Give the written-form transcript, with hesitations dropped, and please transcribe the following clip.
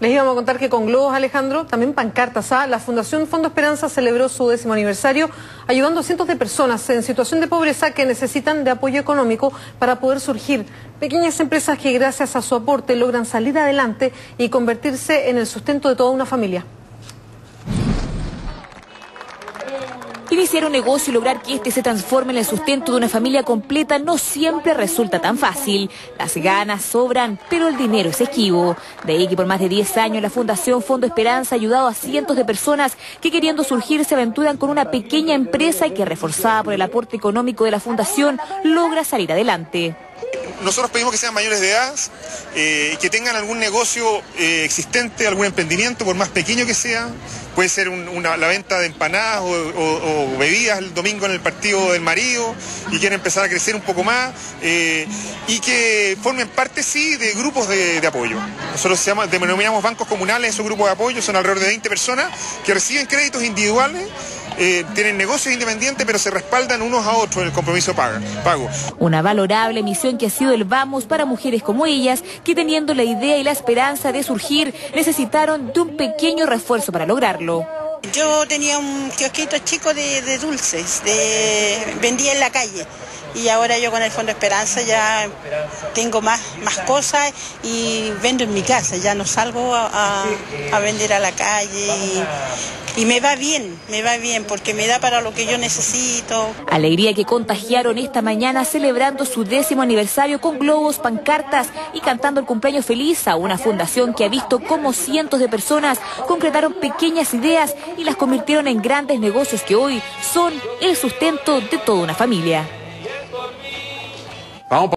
Les íbamos a contar que con globos, Alejandro, también pancartas, la Fundación Fondo Esperanza celebró su 10º aniversario ayudando a cientos de personas en situación de pobreza que necesitan de apoyo económico para poder surgir. Pequeñas empresas que gracias a su aporte logran salir adelante y convertirse en el sustento de toda una familia. Iniciar un negocio y lograr que este se transforme en el sustento de una familia completa no siempre resulta tan fácil. Las ganas sobran, pero el dinero es esquivo. De ahí que por más de 10 años la Fundación Fondo Esperanza ha ayudado a cientos de personas que queriendo surgir se aventuran con una pequeña empresa y que reforzada por el aporte económico de la Fundación logra salir adelante. Nosotros pedimos que sean mayores de edad, que tengan algún negocio existente, algún emprendimiento, por más pequeño que sea. Puede ser la venta de empanadas o bebidas el domingo en el partido del marido y quieren empezar a crecer un poco más y que formen parte, sí, de grupos de apoyo. Nosotros denominamos bancos comunales, esos grupos de apoyo son alrededor de 20 personas que reciben créditos individuales. Tienen negocios independientes, pero se respaldan unos a otros en el compromiso pago. Una valorable misión que ha sido el vamos para mujeres como ellas, que teniendo la idea y la esperanza de surgir, necesitaron de un pequeño refuerzo para lograrlo. Yo tenía un kiosquito chico de dulces, vendía en la calle. Y ahora yo con el Fondo Esperanza ya tengo más cosas y vendo en mi casa, ya no salgo a vender a la calle y me va bien porque me da para lo que yo necesito. Alegría que contagiaron esta mañana celebrando su 10º aniversario con globos, pancartas y cantando el cumpleaños feliz a una fundación que ha visto cómo cientos de personas concretaron pequeñas ideas y las convirtieron en grandes negocios que hoy son el sustento de toda una familia.